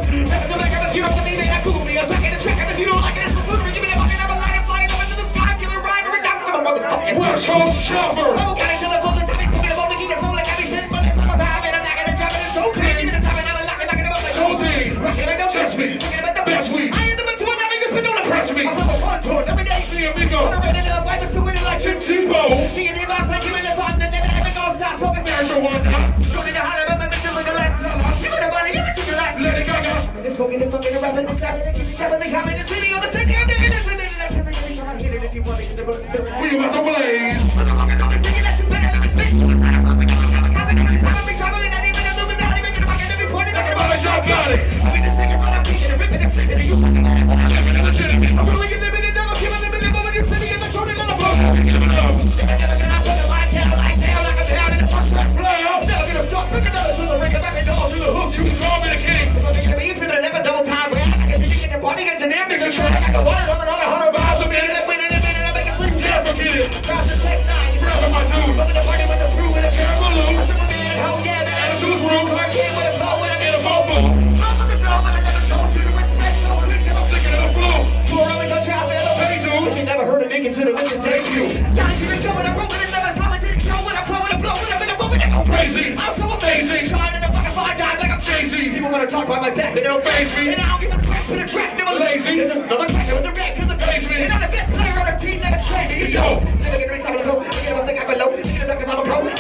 You don't believe it, I Google me. I suck in the track, and if you don't like it, it's for food. Give me the bucket, I'm a light, flying up into the sky. Give it a rhyme, every time I'm a motherfucking West Coast Chopper. I'm got it till the fullest. I'm fucking up all the gear, full like Abby Smith, but I'm a vibe, and I'm not gonna drop it. It's so clean. Give me the top, and I'm a lock, and knocking them up like Codeine. rocking them, don't Test me. Rocking them at the Best weed. I am the best one, I'm just been don't impress me. I'm from a one tour, every day. Me and Big O. I'm ready to wipe us to it like Tim Tebow. see in the box like you in the pot, and then everything goes down, smoking Marijuana. don't need to holler, but I'm still in the left. Give me the money, give it to your life. Lady Gaga. And it's smoking and fucking and rapping and slapping and keeping coming and coming and sleeping on the city. I'm digging this and then I can make it. I hit it if you want it. We about to blaze. Motherfucker, don't think that you better than this bitch. Suicide, I'm fucking I'm be traveling, not even Illuminati, making a bucket every point, talking about a job, got it. I mean, the singers, but I'm kicking and ripping and flipping, and you talking about it, but I'm living in legitimate. I'm really living and never giving limited, but when you're slipping in the truth, it's on the floor. Give it up. Never gonna put the light down, like a down in the first round. Play out. Never gonna stop, pick another through the ring, and back and all through the hook. You can call me the king. I'm gonna be for the never double time, where I can get the party engineer, nigga, try I got water running on 100 miles a minute, and win in a minute, I make it sleep. Can't forget it. Cross the tech 9, he's Grab my dude. Loving the party with the brew and a Grab my loot. Superman, hell yeah, man. Attitude's room. Clark Kent with a flow, with a In a vocal. motherfuckers know, but I never told you to respect so quick. I'm sticking to the flow. Tour around the country, I feel Hey, dude. you never heard of me, consider this a Thank you. Gotta keep it going, I'm rolling and never stopping, didn't show when I'm flowing and blowing, I'm in a moment, I'm Crazy. I'm so amazing, trying to fucking find time like I'm Jay-Z. People wanna talk about my back, they don't Face me. And I don't give a crap for the track, never Lazy. There's another cracker with the red, cause I'm Face me. And I'm the best player on our team, never trade me. Yo. Never get race, I'm a flow, I think I'm below, niggas up cause I'm a pro.